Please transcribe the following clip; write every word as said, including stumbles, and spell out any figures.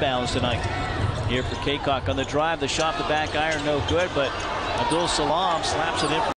rebounds tonight. Here for Kaycock on the drive, the shot, the back iron, no good, but Abdulsalam slaps it in.